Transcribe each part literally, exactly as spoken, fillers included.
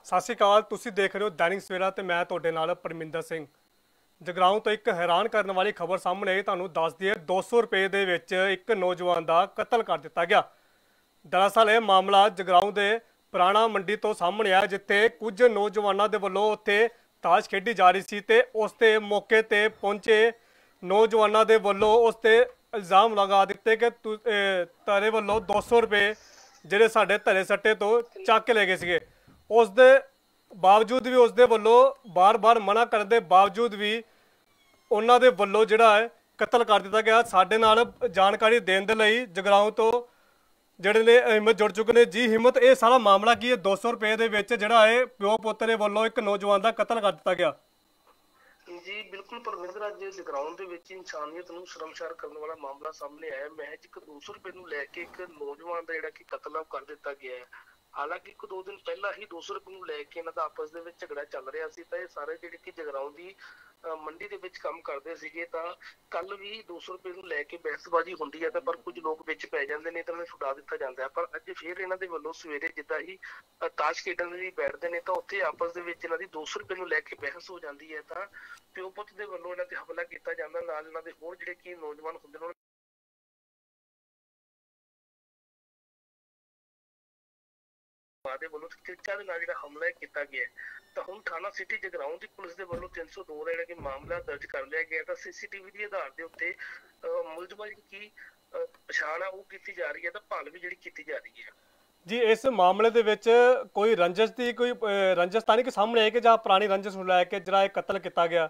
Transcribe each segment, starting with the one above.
ਸਤਿ ਸ਼੍ਰੀ ਅਕਾਲ। ਤੁਸੀਂ ਦੇਖ ਰਹੇ ਹੋ ਦੈਨਿਕ ਸਵੇਰਾ ਤੇ ਮੈਂ ਤੁਹਾਡੇ ਨਾਲ ਪਰਮਿੰਦਰ ਸਿੰਘ। ਜਗਰਾਉਂ ਤੋਂ ਇੱਕ ਹੈਰਾਨ ਕਰਨ ਵਾਲੀ ਖਬਰ ਸਾਹਮਣੇ ਆਈ। ਤੁਹਾਨੂੰ ਦੱਸ ਦਈਏ ਦੋ ਸੌ ਰੁਪਏ ਦੇ ਵਿੱਚ ਇੱਕ ਨੌਜਵਾਨ ਦਾ ਕਤਲ ਕਰ ਦਿੱਤਾ ਗਿਆ। ਦਰਅਸਲ ਇਹ ਮਾਮਲਾ ਜਗਰਾਉਂ ਦੇ ਪੁਰਾਣਾ ਮੰਡੀ ਤੋਂ ਸਾਹਮਣੇ ਆਇਆ, ਜਿੱਥੇ ਕੁਝ ਨੌਜਵਾਨਾਂ ਦੇ ਵੱਲੋਂ ਉੱਥੇ ਤਾਸ਼ ਖੇਡੀ ਜਾ ਰਹੀ ਸੀ ਤੇ ਉਸ ਤੇ ਮੌਕੇ ਤੇ ਪਹੁੰਚੇ ਨੌਜਵਾਨਾਂ ਦੇ ਵੱਲੋਂ ਉਸ ਤੇ ਇਲਜ਼ਾਮ ਲਗਾ ਦਿੱਤੇ ਕਿ ਤਾਰੇ ਵੱਲੋਂ ਦੋ ਸੌ ਰੁਪਏ ਜਿਹੜੇ ਸਾਡੇ ਧਰੇ ਸੱਟੇ ਤੋਂ ਚੱਕ ਕੇ ਲੈ ਗਏ ਸੀਗੇ। ਉਸ ਦੇ ਬਾਵਜੂਦ ਵੀ ਉਸ ਦੇ ਵੱਲੋਂ ਬਾਰ-ਬਾਰ ਮਨਾ ਕਰਨ ਦੇ ਬਾਵਜੂਦ ਵੀ ਉਹਨਾਂ ਦੇ ਵੱਲੋਂ ਜਿਹੜਾ ਹੈ ਕਤਲ ਕਰ ਦਿੱਤਾ ਗਿਆ। ਸਾਡੇ ਨਾਲ ਜਾਣਕਾਰੀ ਦੇਣ ਦੇ ਲਈ ਜਗਰਾਉਂ ਤੋਂ ਜਿਹੜੇ ਨੇ ਹਿੰਮਤ ਜੁੜ ਚੁੱਕੇ ਨੇ। ਜੀ ਹਿੰਮਤ, ਇਹ ਸਾਰਾ ਮਾਮਲਾ ਕੀ ਹੈ? ਦੋ ਸੌ ਰੁਪਏ ਦੇ ਵਿੱਚ ਜਿਹੜਾ ਹੈ ਪਿਓ ਪੁੱਤ ਦੇ ਵੱਲੋਂ ਇੱਕ ਨੌਜਵਾਨ ਦਾ ਕਤਲ ਕਰ ਦਿੱਤਾ ਗਿਆ। ਜੀ ਬਿਲਕੁਲ ਪਰਮਿੰਦਰ, ਅੱਜ ਜਗਰਾਉਂ ਦੇ ਵਿੱਚ ਇਨਸਾਨੀਅਤ ਨੂੰ ਸ਼ਰਮਸ਼ਾਰ ਕਰਨ ਵਾਲਾ ਮਾਮਲਾ ਸਾਹਮਣੇ ਆਇਆ। ਮਹਿਜ ਇੱਕ ਦੋ ਸੌ ਰੁਪਏ ਨੂੰ ਲੈ ਕੇ ਇੱਕ ਨੌਜਵਾਨ ਦਾ ਜਿਹੜਾ ਕਿ ਕਤਲ ਕਰ ਦਿੱਤਾ ਗਿਆ ਹੈ। ਹਾਲਾਂਕਿ ਇੱਕ ਦੋ ਦਿਨ ਪਹਿਲਾਂ ਹੀ ਦੋ ਸੌ ਰੁਪਏ ਨੂੰ ਲੈ ਕੇ ਇਹਨਾਂ ਦਾ ਆਪਸ ਦੇ ਵਿੱਚ ਝਗੜਾ ਚੱਲ ਰਿਹਾ ਸੀ। ਤਾਂ ਇਹ ਸਾਰੇ ਜਿਹੜੇ ਕਿ ਜਗਰਾਉਂ ਦੀ ਮੰਡੀ ਦੇ ਵਿੱਚ ਕੰਮ ਕਰਦੇ ਸੀਗੇ, ਤਾਂ ਕੱਲ ਵੀ ਦੋ ਸੌ ਰੁਪਏ ਨੂੰ ਲੈ ਕੇ ਬਹਿਸਬਾਜ਼ੀ ਹੁੰਦੀ ਹੈ, ਤਾਂ ਪਰ ਕੁਝ ਲੋਕ ਵਿੱਚ ਪੈ ਜਾਂਦੇ ਨੇ ਤਾਂ ਉਹਨਾਂ ਨੂੰ ਛੁਡਾ ਦਿੱਤਾ ਜਾਂਦਾ ਹੈ। ਪਰ ਅੱਜ ਫਿਰ ਇਹਨਾਂ ਦੇ ਵੱਲੋਂ ਸਵੇਰੇ ਜਿੱਦਾਂ ਹੀ ਤਾਸ਼ ਖੇਡਣ ਲਈ ਬੈਠਦੇ ਨੇ ਤਾਂ ਉੱਥੇ ਆਪਸ ਦੇ ਵਿੱਚ ਇਹਨਾਂ ਦੀ ਦੋ ਸੌ ਰੁਪਏ ਨੂੰ ਲੈ ਕੇ ਬਹਿਸ ਹੋ ਜਾਂਦੀ ਹੈ। ਤਾਂ ਪਿਓ ਪੁੱਤ ਦੇ ਵੱਲੋਂ ਇਹਨਾਂ ਤੇ ਹਮਲਾ ਕੀਤਾ ਜਾਂਦਾ, ਨਾਲ ਇਹਨਾਂ ਦੇ ਹੋਰ ਜਿਹੜੇ ਕਿ ਨੌਜਵਾਨ ਹੁੰਦੇ ਨੇ ਦੇ ਵੱਲੋਂ ਚਿੱਟਾ ਦੇ ਨਾਲ ਜਿਹੜਾ ਹਮਲਾ ਕੀਤਾ ਗਿਆ। ਤਾਂ ਹੁਣ ਥਾਣਾ ਸਿਟੀ ਜਗਰਾਉਂ ਦੀ ਪੁਲਿਸ ਦੇ ਵੱਲੋਂ ਤਿੰਨ ਸੌ ਦੋ ਦਾ ਜਿਹੜਾ ਕਿ ਮਾਮਲਾ ਦਰਜ ਕਰ ਲਿਆ ਗਿਆ। ਤਾਂ ਸੀਸੀਟੀਵੀ ਦੇ ਆਧਾਰ ਦੇ ਉੱਤੇ ਮੁਲਜ਼ਮਾਂ ਦੀ ਪਛਾਣ ਆ ਉਹ ਕੀਤੀ ਜਾ ਰਹੀ ਹੈ, ਤਾਂ ਭਾਲ ਵੀ ਜਿਹੜੀ ਕੀਤੀ ਜਾ ਰਹੀ ਹੈ। ਜੀ ਇਸ ਮਾਮਲੇ ਦੇ ਵਿੱਚ ਕੋਈ ਰੰਜਿਸ਼ ਦੀ ਕੋਈ ਰੰਜਿਸ਼ ਤਾਂ ਨਹੀਂ ਕਿ ਸਾਹਮਣੇ ਆਏ ਕਿ ਜਾਂ ਪੁਰਾਣੀ ਰੰਜਿਸ਼ ਨੂੰ ਲੈ ਕੇ ਜਿਹੜਾ ਇਹ ਕਤਲ ਕੀਤਾ ਗਿਆ?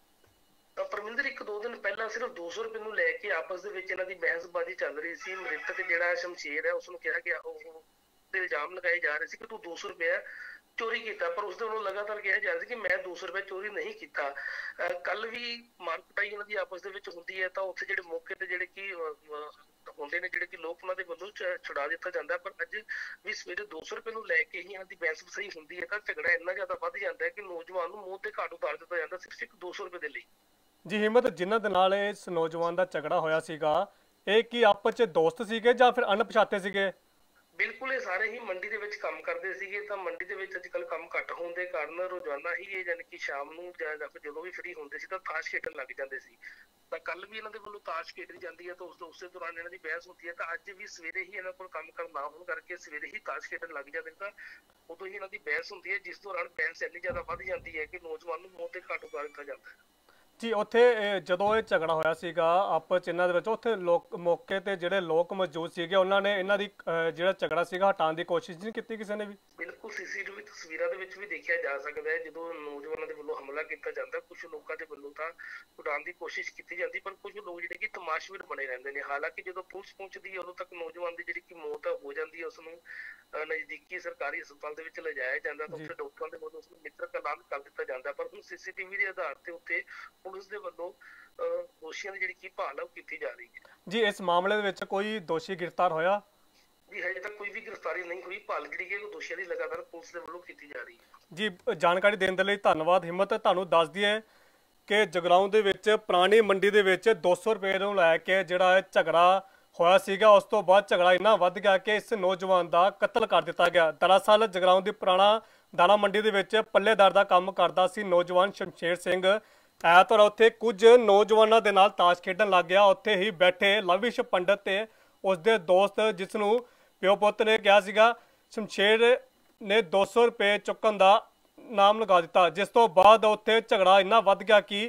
ਪਰਮਿੰਦਰ, ਇੱਕ ਦੋ ਦਿਨ ਪਹਿਲਾਂ ਸਿਰਫ ਦੋ ਸੌ ਰੁਪਏ ਨੂੰ ਲੈ ਕੇ ਆਪਸ ਦੇ ਵਿੱਚ ਇਹਨਾਂ ਦੀ ਬਹਿਸਬਾਜ਼ੀ ਚੱਲ ਰਹੀ ਸੀ। ਮ੍ਰਿਤਕ ਜਿਹੜਾ ਸ਼ਮਸ਼ੇਰ ਹੈ ਉਸਨੂੰ ਕਿਹਾ ਗਿਆ, ਉਹ ਇਲਜ਼ਾਮ ਲਗਾਏ ਜਾ ਰਹੇ ਸੀ ਕਿ ਤੂੰ ਦੋ ਸੌ ਰੁਪਇਆ ਚੋਰੀ ਕੀਤਾ, ਪਰ ਉਸਦੇ ਵੱਲੋਂ ਲਗਾਤਾਰ ਕਿਹਾ ਜਾ ਰਿਹਾ ਸੀ ਕਿ ਮੈਂ ਦੋ ਸੌ ਰੁਪਏ ਚੋਰੀ ਨਹੀਂ ਕੀਤਾ। ਕੱਲ ਵੀ ਮਾਰਕਟਾਈ ਉਹਨਾਂ ਦੀ ਆਪਸ ਦੇ ਵਿੱਚ ਹੁੰਦੀ ਹੈ, ਤਾਂ ਉੱਥੇ ਜਿਹੜੇ ਮੌਕੇ ਤੇ ਜਿਹੜੇ ਕਿ ਹੁੰਦੇ ਨੇ ਜਿਹੜੇ ਕਿ ਲੋਕ ਉਹਨਾਂ ਦੇ ਵੱਲੋਂ ਛੁਡਾ ਦਿੱਤਾ ਜਾਂਦਾ। ਪਰ ਅੱਜ ਵੀ ਸਵੇਰੇ ਦੋ ਸੌ ਰੁਪਏ ਨੂੰ ਲੈ ਕੇ ਹੀ ਇਹਨਾਂ ਦੀ ਬਹਿਸ ਸਹੀ ਹੁੰਦੀ ਹੈ, ਤਾਂ ਝਗੜਾ ਇੰਨਾ ਜ਼ਿਆਦਾ ਵੱਧ ਜਾਂਦਾ ਹੈ ਕਿ ਨੌਜਵਾਨ ਨੂੰ ਮੂੰਹ ਤੇ ਘਾਟ ਉਤਾਰ ਦਿੱਤਾ ਜਾਂਦਾ ਸਿਰਫ ਇੱਕ ਦੋ ਸੌ ਰੁਪਏ ਦੇ ਲਈ। ਜੀ ਹਿੰਮਤ, ਜਿਨ੍ਹਾਂ ਦੇ ਨਾਲ ਇਸ ਨੌਜਵਾਨ ਦਾ ਝਗੜਾ ਹੋਇਆ ਸੀਗਾ, ਇਹ ਕੀ ਆਪਸ 'ਚ ਦੋਸਤ ਸੀਗੇ ਜਾਂ ਫਿਰ ਅਣਪਛਾਤੇ ਸੀਗੇ? ਬਿਲਕੁਲ, ਇਹ ਸਾਰੇ ਹੀ ਮੰਡੀ ਦੇ ਵਿੱਚ ਕੰਮ ਕਰਦੇ ਸੀਗੇ। ਤਾਂ ਮੰਡੀ ਦੇ ਵਿੱਚ ਅੱਜ ਕੱਲ੍ਹ ਕੰਮ ਘੱਟ ਹੋਣ ਦੇ ਕਾਰਨ ਰੋਜ਼ਾਨਾ ਹੀ ਇਹ ਜਾਣੀ ਕਿ ਸ਼ਾਮ ਨੂੰ ਜਾਂ ਜਦੋਂ ਵੀ ਫ੍ਰੀ ਹੁੰਦੇ ਸੀ ਤਾਂ ਤਾਸ਼ ਖੇਡਣ ਲੱਗ ਜਾਂਦੇ ਸੀ। ਤਾਂ ਕੱਲ ਵੀ ਇਹਨਾਂ ਦੇ ਵੱਲੋਂ ਤਾਸ਼ ਖੇਡੀ ਜਾਂਦੀ ਹੈ, ਤਾਂ ਉਸ ਉਸੇ ਦੌਰਾਨ ਇਹਨਾਂ ਦੀ ਬਹਿਸ ਹੁੰਦੀ ਹੈ। ਤਾਂ ਅੱਜ ਵੀ ਸਵੇਰੇ ਹੀ ਇਹਨਾਂ ਕੋਲ ਕੰਮ ਕਰਨ ਨਾ ਹੋਣ ਕਰਕੇ ਸਵੇਰੇ ਹੀ ਤਾਸ਼ ਖੇਡਣ ਲੱਗ ਜਾਂਦੇ, ਤਾਂ ਉਦੋਂ ਹੀ ਇਹਨਾਂ ਦੀ ਬਹਿਸ ਹੁੰਦੀ ਹੈ, ਜਿਸ ਦੌਰਾਨ ਬਹਿਸ ਇੰਨੀ ਜ਼ਿਆਦਾ ਵੱਧ ਜਾਂਦੀ ਹੈ ਕਿ ਨੌਜਵਾਨ ਨੂੰ ਮੌਤ ਤੇ ਘਾਟ ਉਤਾਰ ਦਿੱਤਾ ਜਾਂਦਾ ਹੈ। ਜੀ ਉੱਥੇ ਜਦੋਂ ਇਹ ਝਗੜਾ ਹੋਇਆ ਸੀਗਾ ਆਪਸ 'ਚ ਇਹਨਾਂ ਦੇ ਵਿੱਚ, ਉੱਥੇ ਲੋਕ ਮੌਕੇ ਤੇ ਜਿਹੜੇ ਲੋਕ ਮੌਜੂਦ ਸੀਗੇ ਉਹਨਾਂ ਨੇ ਇਹਨਾਂ ਦੀ ਜਿਹੜਾ ਝਗੜਾ ਸੀਗਾ ਹਟਾਉਣ ਦੀ ਕੋਸ਼ਿਸ਼ ਨਹੀਂ ਕੀਤੀ ਕਿਸੇ ਨੇ ਵੀ? ਬਿਲਕੁਲ, ਸੀਸੀਟੀਵੀ ਤਸਵੀਰਾਂ ਦੇ ਵਿੱਚ ਵੀ ਦੇਖਿਆ ਜਾ ਸਕਦਾ ਹੈ ਜਦੋਂ ਨੌਜਵਾਨਾਂ ਦੇ ਵੱਲੋਂ ਹਮਲਾ ਕੀਤਾ ਜਾਂਦਾ, ਕੁਝ ਲੋਕਾਂ ਦੇ ਵੱਲੋਂ ਤਾਂ ਉਡਾਉਣ ਦੀ ਕੋਸ਼ਿਸ਼ ਕੀਤੀ ਜਾਂਦੀ, ਪਰ ਕੁਝ ਲੋਕ ਜਿਹੜੇ ਕਿ ਤਮਾਸ਼ਬੀਨ ਬਣੇ ਰਹਿੰਦੇ ਨੇ। ਹਾਲਾਂਕਿ ਜਦੋਂ ਪੁਲਿਸ ਪਹੁੰਚਦੀ ਹੈ ਉਦੋਂ ਤੱਕ ਨੌਜਵਾਨ ਦੀ ਜਿਹੜੀ ਕਿ ਮੌਤ ਹੋ ਜਾਂਦੀ ਹੈ, ਉਸਨੂੰ ਨਜ਼ਦੀਕੀ ਸਰਕਾਰੀ ਹਸਪਤਾਲ ਦੇ ਵਿੱਚ ਲਿਜਾਇਆ ਜਾਂਦਾ, ਤਾਂ ਉੱਥੇ ਡਾਕਟਰਾਂ ਦੇ ਵੱਲੋਂ ਉਸਨੂੰ ਮ੍ਰਿਤਕ ਐਲਾਨ ਕਰ ਦਿੱਤਾ ਜਾਂਦਾ। ਪਰ ਹੁਣ ਸੀਸੀਟੀਵੀ ਦੇ ਆਧਾਰ ਤੇ ਉੱਤੇ ਪੁਲਿਸ ਦੇ ਵੱਲੋਂ ਦੋਸ਼ੀਆਂ ਦੀ ਜਿਹੜੀ ਕੀ ਭਾਲ ਹੈ ਉਹ ਕੀਤੀ ਜਾ ਰਹੀ ਹੈ। ਜੀ ਇਸ ਮਾਮਲੇ ਦੇ ਵਿੱਚ ਕੋਈ ਦੋਸ਼ੀ ਗ੍ਰਿਫਤਾਰ ਹੋਇਆ? ਜੀ ਹਜੇ ਤੱਕ ਕੋਈ ਵੀ ਗ੍ਰਿਫਤਾਰੀ ਨਹੀਂ ਹੋਈ। ਭਾਲ ਜਿਹੜੀ ਹੈ ਉਹ ਦੋਸ਼ੀਆਂ ਦੀ ਲਗਾਤਾਰ ਪੁਲਿਸ ਦੇ ਵੱਲੋਂ ਕੀਤੀ ਜਾ ਰਹੀ ਹੈ। ਜੀ ਜਾਣਕਾਰੀ ਦੇਣ ਦੇ ਲਈ ਧੰਨਵਾਦ ਹਿੰਮਤ। ਤੁਹਾਨੂੰ ਦੱਸ ਦਈਏ ਕਿ ਜਗਰਾਉਂ ਦੇ ਵਿੱਚ ਪੁਰਾਣੀ ਮੰਡੀ ਦੇ ਵਿੱਚ ਦੋ ਸੌ ਰੁਪਏ ਨੂੰ ਲੈ ਕੇ ਜਿਹੜਾ ਝਗੜਾ ਹੋਇਆ ਸੀਗਾ, ਉਸ ਤੋਂ ਬਾਅਦ ਝਗੜਾ ਇੰਨਾ ਵੱਧ ਗਿਆ ਕਿ ਇਸ ਨੌਜਵਾਨ ਦਾ ਕਤਲ ਕਰ ਦਿੱਤਾ ਗਿਆ। ਦਰਅਸਲ ਜਗਰਾਉਂ ਦੀ ਪੁਰਾਣਾ ਦਾਣਾ ਮੰਡੀ ਦੇ ਵਿੱਚ ਪੱਲੇਦਾਰ ਦਾ ਕੰਮ ਕਰਦਾ ਸੀ ਨੌਜਵਾਨ ਸ਼ਮਸ਼ੇਰ ਸਿੰਘ। ਐਤਵਾਰ ਉੱਥੇ ਕੁਝ ਨੌਜਵਾਨਾਂ ਦੇ ਨਾਲ ਤਾਸ਼ ਖੇਡਣ ਲੱਗ ਗਿਆ। ਉੱਥੇ ਹੀ ਬੈਠੇ ਲਵਿਸ਼ ਪੰਡਤ ਤੇ ਉਸਦੇ ਦੋਸਤ, ਜਿਸ ਨੂੰ ਪਿਓ ਪੁੱਤ ਨੇ ਕਿਹਾ ਸੀਗਾ, ਸ਼ਮਸ਼ੇਰ ਨੇ ਦੋ ਸੌ ਰੁਪਏ ਚੁੱਕਣ ਦਾ ਨਾਮ ਲਗਾ ਦਿੱਤਾ, ਜਿਸ ਤੋਂ ਬਾਅਦ ਉੱਥੇ ਝਗੜਾ ਇੰਨਾ ਵੱਧ ਗਿਆ ਕਿ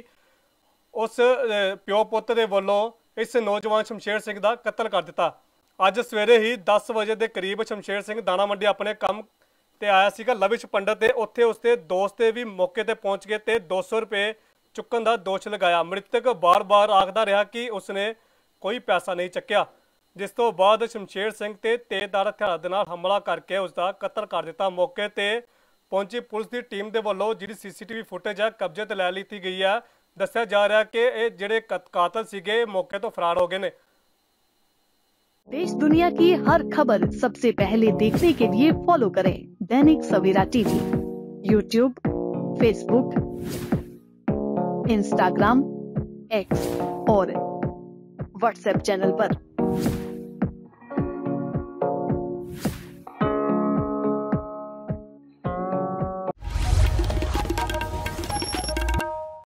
ਉਸ ਪਿਓ ਪੁੱਤ ਦੇ ਵੱਲੋਂ ਇਸ ਨੌਜਵਾਨ ਸ਼ਮਸ਼ੇਰ ਸਿੰਘ ਦਾ ਕਤਲ ਕਰ ਦਿੱਤਾ। ਅੱਜ ਸਵੇਰੇ ਹੀ ਦਸ ਵਜੇ ਦੇ ਕਰੀਬ ਸ਼ਮਸ਼ੇਰ ਸਿੰਘ ਦਾਣਾ ਮੰਡੀ ਆਪਣੇ ਕੰਮ ਤੇ ਆਇਆ ਸੀਗਾ ਲਵਿਸ਼ ਪੰਡਤ, ਤੇ ਉੱਥੇ ਉਸਦੇ ਦੋਸਤ ਵੀ ਮੌਕੇ ਤੇ ਪਹੁੰਚ ਗਏ ਤੇ ਦੋ ਸੌ ਰੁਪਏ ਚੁੱਕਣ ਦਾ ਦੋਸ਼ ਲਗਾਇਆ। ਮ੍ਰਿਤਕ ਬਾਰ-ਬਾਰ ਆਖਦਾ ਰਿਹਾ ਕਿ ਉਸਨੇ ਕੋਈ ਪੈਸਾ ਨਹੀਂ ਚੱਕਿਆ, ਜਿਸ ਤੋਂ ਬਾਅਦ ਸ਼ਮਸ਼ੇਰ ਸਿੰਘ ਤੇ ਤੇਜ਼ਧਾਰ ਹਥਿਆਰਾਂ ਦੇ ਨਾਲ ਹਮਲਾ ਕਰਕੇ ਉਸਦਾ ਕਤਲ ਕਰ ਦਿੱਤਾ। ਮੌਕੇ ਤੇ ਪਹੁੰਚੀ ਪੁਲਿਸ ਦੀ ਟੀਮ ਦੇ ਵੱਲੋਂ ਜਿਹੜੀ ਸੀਸੀਟੀਵੀ ਫੁਟੇਜ ਹੈ ਕਬਜ਼ੇ ਤੇ ਲੈ ਲਈ ਗਈ ਹੈ। ਦੱਸਿਆ ਜਾ ਰਿਹਾ ਕਿ ਇਹ ਜਿਹੜੇ ਕਾਤਲ ਸੀਗੇ ਮੌਕੇ ਤੋਂ फरार हो गए ने। देश दुनिया की हर खबर सबसे पहले देखने के लिए फॉलो करें Dainik Savera TV, YouTube, Facebook, Instagram, X और व्हाट्सएप चैनल पर।